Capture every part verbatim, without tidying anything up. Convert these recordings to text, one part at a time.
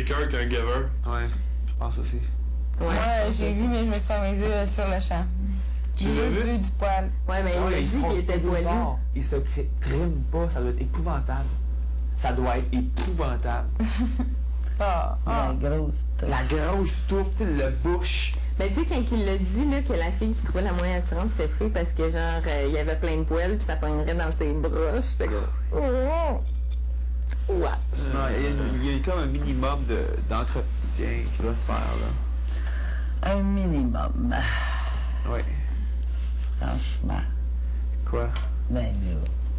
taker qu'un giver. Ouais, je pense aussi. Ouais, Ouais, j'ai vu, mais je me suis fait mes yeux sur le champ. J'ai l'as juste vu? vu du poil. Ouais, mais il Ouais, m'a il se dit rose qu'il était pas nulle poilu. part. Il se cré- trime pas, ça doit être épouvantable. Ça doit être épouvantable. Ah, ah. La grosse. La grosse touffe, tu sais, la bouche. Mais tu sais, quand il l'a dit, là, que la fille qui trouvait la moins attirante, c'était fait parce que, genre, euh, il y avait plein de poils, puis ça pognerait dans ses bras. J'étais comme, oh! Ouais. Non, il y, a une- il y a comme un minimum de- d'entretien qui doit se faire, là. Un minimum. Oui. Franchement. Quoi? Ben là.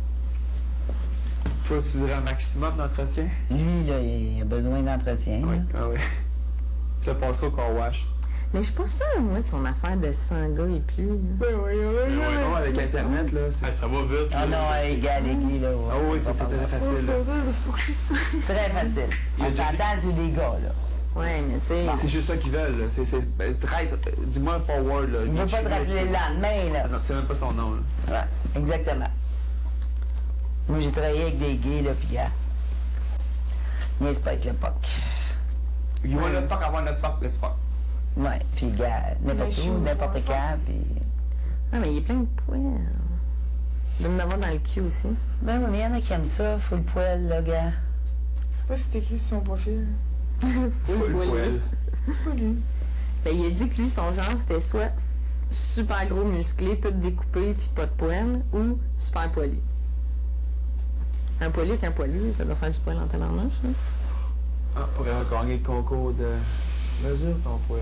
Toi, tu dirais un maximum d'entretien? Lui, là, il a besoin d'entretien. Oui. là. Ah oui. Je le passerai au car wash. Mais je suis pas sûre, moi, de son affaire de cent gars et plus. là. Oui, oui, oui. Non, avec Internet, là, c'est... Hey, ça va vite. Ah là, non, c'est- hey, gars, les gars, là. Ah oui, c'est c'était pas très grave. facile, là. Très facile. Il a On dit- s'entend, c'est des gars, là. Ouais, mais tu sais. C'est juste ça qu'ils veulent, là. C'est... c'est- ben, c'est right, euh, dis-moi forward, là. Il veut pas te rappeler le lendemain, là. Ah non, tu sais même pas son nom, là. Ouais, exactement. Moi, j'ai travaillé avec des gays, là, pis gars. Niaise pas avec le P O C. You wanna fuck, I wanna fuck, let's fuck. Ouais, pis gars, n'importe Les où, choux, n'importe ouais, quand, pis... Ah, mais il est plein de poils. Il doit en avoir dans le cul aussi. Ben oui, mais il y en a qui aiment ça, full poil, là, gars. Ouais, c'est écrit sur son profil. Full poil. Pas lui. Ben, il a dit que lui, son genre, c'était soit super gros musclé, tout découpé, puis pas de poils, ou super poilu. Un poilu avec un poilu, ça doit faire du poil en tabarnouche, hein? Ah, pour gagner le concours de... Mesure ton poil.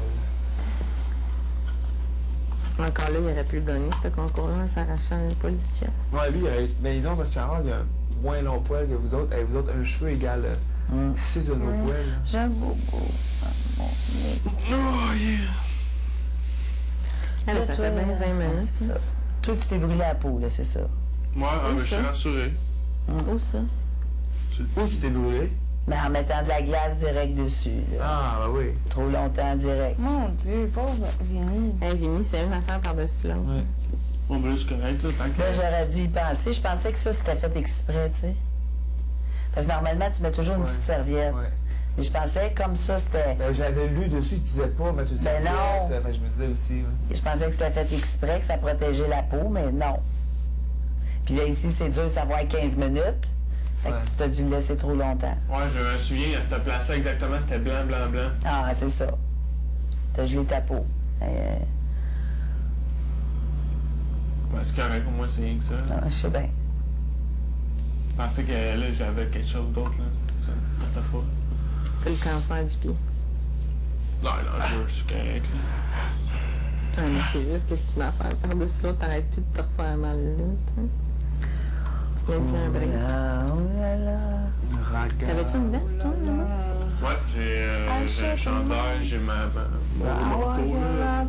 Encore là, il aurait pu le gagner, ce concours-là, en s'arrachant le poil du chest. Ouais, lui, il a... mais non, parce que Charles, il a moins long poil que vous autres. Et vous autres, un cheveu égale Hum. six de nos Ouais. poils. là. J'aime beaucoup. Ah, mon nez. Oh, yeah. Ah, mais ça Toi, fait bien vingt ah, minutes. c'est ça. Toi, tu t'es brûlé la peau, là, c'est ça. Moi, ah, Où mais je suis ça? rassuré. Où ça? Où tu t'es brûlé? Mais en mettant de la glace direct dessus, là. Ah, bah oui. Trop longtemps direct. Mon Dieu, pauvre Vinny. Hey, Vinny, c'est une affaire par-dessus l'autre. Ouais. Bon, ben là, c'est correct, là, tant que... Là, j'aurais dû y penser. Je pensais que ça, c'était fait exprès, tu sais. Parce que normalement, tu mets toujours une Ouais. petite serviette. Ouais. Mais je pensais comme ça, c'était... Ben, j'avais lu dessus, il disait pas mettre une Ben serviette. non. Enfin, je me disais aussi. Ouais. Je pensais que c'était fait exprès, que ça protégeait la peau, mais non. Puis là, ici, c'est dur de savoir quinze minutes. Fait que Ouais. tu as dû le laisser trop longtemps. Ouais, je me souviens, à cette place-là, exactement, c'était blanc, blanc, blanc. Ah, c'est ça. T'as gelé ta peau. Euh, Ouais, c'est correct, pour moi, c'est rien que ça. non, je sais bien. Je pensais que là, j'avais quelque chose d'autre, là. Ça, t'as pas. T'as le cancer du pied. Non, non, je suis correct, là. Ah, mais c'est juste que c'est une affaire par-dessus l'autre, t'arrêtes plus de te refaire mal là, tu sais. Laisse-y un break. Ah, oh là là. Raga. T'avais-tu une veste, toi, là? Ouais, j'ai euh, Ah, j'ai un shit, chandail, j'ai ma, ma, mon manteau, là.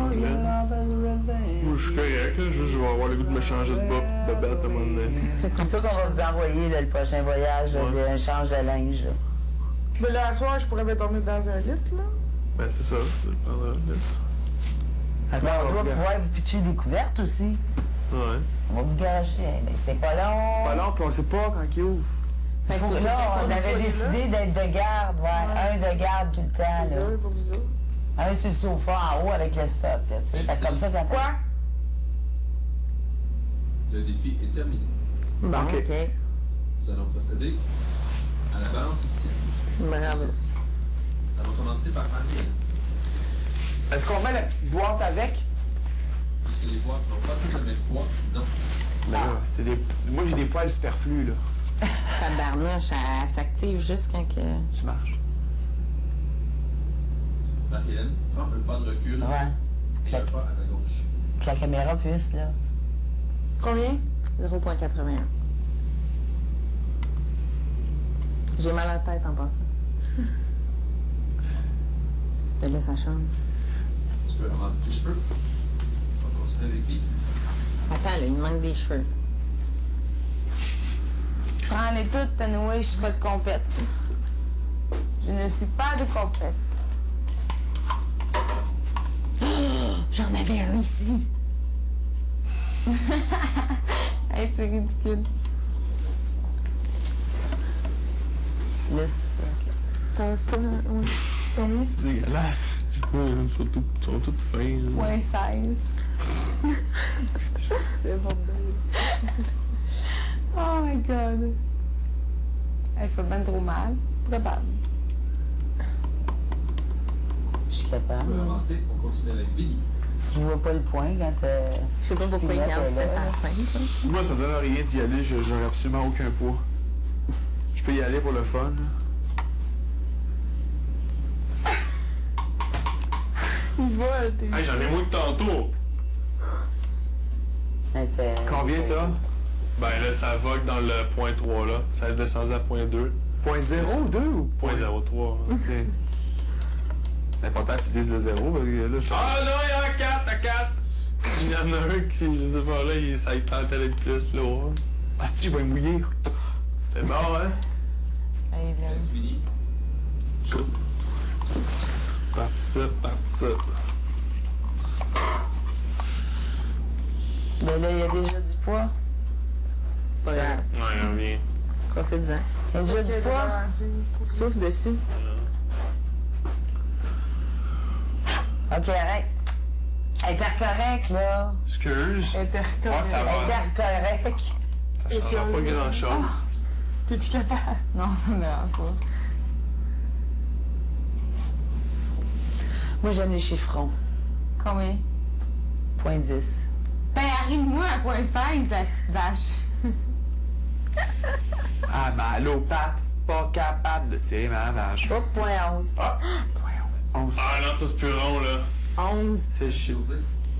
Moi, je suis correct, là. Juste, je vais avoir le goût de me changer de bas pis de bête à un moment donné. C'est ça qu'on va vous envoyer, là, le prochain voyage, là, Ouais. un change de linge. Là. Mais là, à soir, je pourrais me dormir dans un lit, là. Ben, c'est ça, je le prendrai, là. Attends, on on doit va faire- pouvoir vous pitcher des couvertes aussi. Ouais. On va vous garocher. Mais c'est pas long. C'est pas long, puis on sait pas quand il ouvre. Fait Faut que que là, on qu'on avait soit décidé d'être de garde, ouais. Un de garde tout le temps, Les là. deux, pour vous autres. Un sur le sofa en haut avec le stock, là, tu sais. Fait comme ça, quand Quoi? Le défi est terminé. Bon, Ok. OK. Nous allons procéder à la balance officielle. Bravo. Ça va commencer par Marie-Hélène. Est-ce qu'on met la petite boîte avec? Puisque les voix n'ont pas tous le même poids, non. Ben là, c'est des... Moi, j'ai des poils superflus, là. Tabarnouche, elle s'active juste quand que... Tu marches. Marie-Hélène, prends un pas de recul Ouais. et un pas à ta gauche. Que la caméra puisse, là. Combien? zéro virgule quatre-vingt-un. J'ai mal à la tête en passant. Et là, ça change. Tu peux avancer tes cheveux. On va continuer avec Vicky. Attends, là, il me manque des cheveux. Prends-les toutes, Tanoué, je suis pas de compète. Je ne suis pas de compète. J'en avais un ici. Hey, c'est ridicule. Lisse. T'as ça, ouais. Combien? C'est dégueulasse. Je sais pas, ils sont tout- ils sont toutes fins. là. Point seize. C'est bon. Oh my god. Elle se fait bien trop mal. Probable. Je suis Tu peux capable. avancer, on continue avec Vinny. Je vois pas le point quand euh, Je sais pas pourquoi il garde cette à la fin, ça. Moi, ça me donne rien d'y aller, je- j'aurais absolument aucun poids. Je peux y aller pour le fun. Il vole, t'es. Hey, j'en ai moins que tantôt. elle était- Combien t'as? Ben là, ça vogue dans le point trois là. Ça est descendu à point deux. Point zéro, deux ou Point zéro trois. hein. C'est important que tu dises le zéro, parce que là, je Ah non, il y en a quatre à quatre! Il y en a un qui, je sais pas, là, il, ça il tentait d'être plus lourd. Ah, si, je vais mouiller. C'est bon, hein? Allez, viens. Reste Vinny. Chose. Participe, participe. Mais là, il y a déjà du poids. Pas grave. Ouais, on vient. Profite-en. Il y a déjà du poids. Souffle dessus. Ok, arrête. Intercorrect, là. Excuse. Intercorrect. Ah, ça va. Intercorrect. Ça changera pas grand chose. T'es plus capable. Non, ça me dérange pas. Moi, j'aime les chiffrons. Combien? Point dix. Ben, arrive-moi à point seize, la petite vache. Ah, ben, allopathe, pas capable de tirer ma vache. Oh, point onze. Ah. onze. Ah non, ça c'est plus rond, là. onze. C'est chiant. José.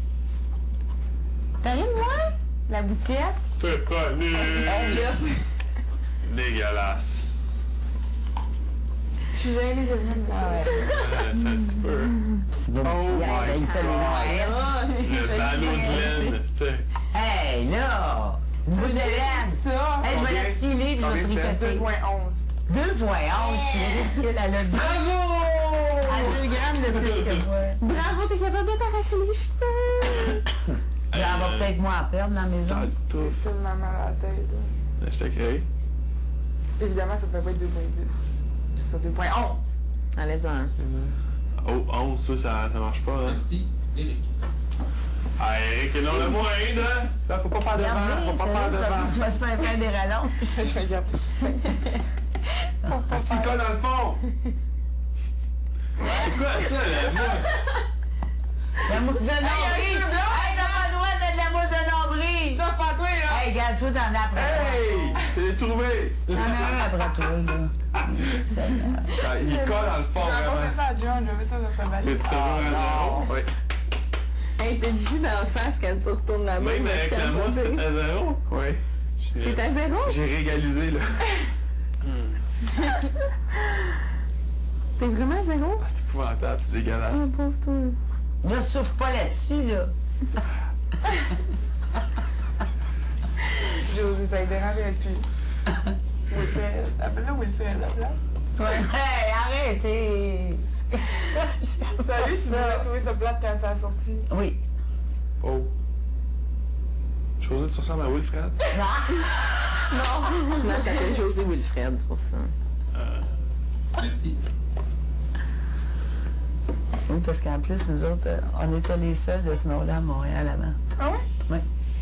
T'as rien de moi? La boutiette? T'es pas nu. Hey, là. Dégueulasse. Je suis gênée de venir Ah ouais. Attends un petit peu. C'est pas Oh petit. my Hey, j'ai ça, les noms. Ah, Le ballon de laine, tu sais. Hey, là. Une boule de laine. ça. Hey, je vais Combien? la filer puis je Combien vais c'était? tricoter. deux virgule onze. deux virgule onze. C'est ridicule. Elle a deux. Bravo! À deux grammes de plus que moi. Bravo, t'es capable de t'arracher les cheveux! J'en vais peut-être moins en perdre dans la maison. Sale touffe. C'est tellement mal à la tête. là. Je t'ai Évidemment, ça peut pas être deux virgule dix. C'est deux virgule onze. Enlève-en un. Oh, onze, toi, ça, ça marche pas, hein? Merci, Eric. Ah, Eric, et non le moins, hein? Là, faut pas faire de vent, faut pas faire de ça vent. va se faire faire des rallonges. Je vais garder. Assis colle dans le fond. C'est quoi ça, la mousse? La mousse de nombril! Hey, t'as pas le droit de mettre de la mousse de nombril! Ça, pas toi, là! Hey, regarde, toi, t'en as après. Hey! Je l'ai trouvé! T'en as un après toi, là. Seigneur. Ah, il colle dans le fond, Je vais vraiment. raconter ça à John, je vais mettre ça dans sa T'es valise. toujours à zéro? Oui. Hey, t'as du jus dans la face quand tu retournes là-bas. Même il va avec la mousse, capoter. t'es à zéro? Oui. T'es à zéro? J'ai régalisé, là. T'es vraiment à zéro? C'est épouvantable, c'est dégueulasse. Ah, pauvre toi. Là, souffle pas là-dessus, là. Josie, ça ne dérangerait plus. Wilfred, appelle-le Wilfred, la place. Hey, arrêtez! Salut, tu devrais trouver ça plate quand ça a sorti. Oui. Oh. José, tu ressembles à Wilfred? Non, ça s'appelle José Wilfred, c'est pour ça. Merci. Oui, parce qu'en plus, nous autres, euh, on était les seuls de ce nom-là à Montréal avant. Ah ouais? Oui.